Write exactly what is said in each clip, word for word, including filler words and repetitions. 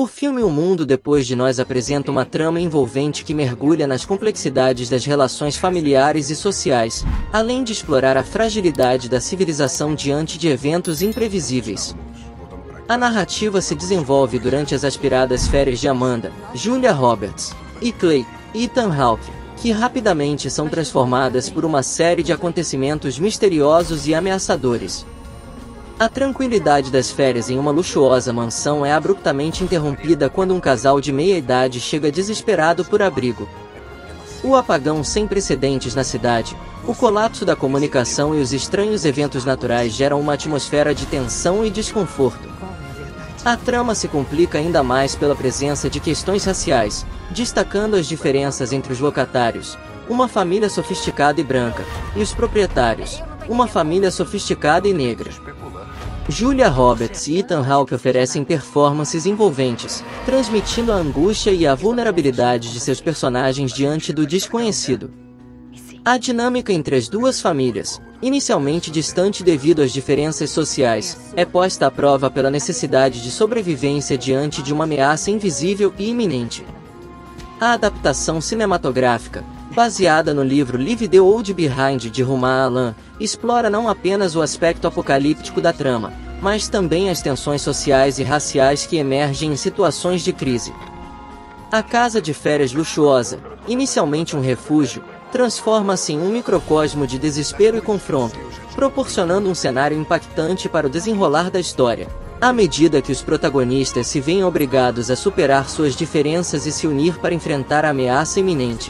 O filme O Mundo Depois de Nós apresenta uma trama envolvente que mergulha nas complexidades das relações familiares e sociais, além de explorar a fragilidade da civilização diante de eventos imprevisíveis. A narrativa se desenvolve durante as aspiradas férias de Amanda, Julia Roberts e Clay, Ethan Hawke, que rapidamente são transformadas por uma série de acontecimentos misteriosos e ameaçadores. A tranquilidade das férias em uma luxuosa mansão é abruptamente interrompida quando um casal de meia-idade chega desesperado por abrigo. O apagão sem precedentes na cidade, o colapso da comunicação e os estranhos eventos naturais geram uma atmosfera de tensão e desconforto. A trama se complica ainda mais pela presença de questões raciais, destacando as diferenças entre os locatários, uma família sofisticada e branca, e os proprietários, uma família sofisticada e negra. Julia Roberts e Ethan Hawke oferecem performances envolventes, transmitindo a angústia e a vulnerabilidade de seus personagens diante do desconhecido. A dinâmica entre as duas famílias, inicialmente distante devido às diferenças sociais, é posta à prova pela necessidade de sobrevivência diante de uma ameaça invisível e iminente. A adaptação cinematográfica, baseada no livro Leave the World Behind de Rumaan Alam, explora não apenas o aspecto apocalíptico da trama, mas também as tensões sociais e raciais que emergem em situações de crise. A casa de férias luxuosa, inicialmente um refúgio, transforma-se em um microcosmo de desespero e confronto, proporcionando um cenário impactante para o desenrolar da história, à medida que os protagonistas se veem obrigados a superar suas diferenças e se unir para enfrentar a ameaça iminente.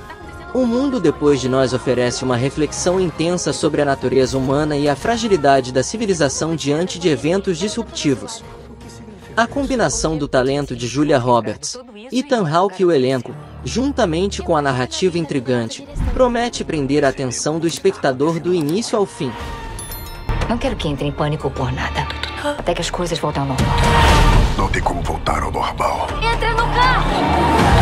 O Mundo Depois de Nós oferece uma reflexão intensa sobre a natureza humana e a fragilidade da civilização diante de eventos disruptivos. A combinação do talento de Julia Roberts, Ethan Hawke e o elenco, juntamente com a narrativa intrigante, promete prender a atenção do espectador do início ao fim. Não quero que entre em pânico por nada, até que as coisas voltem ao normal. Não tem como voltar ao normal. Entra no carro!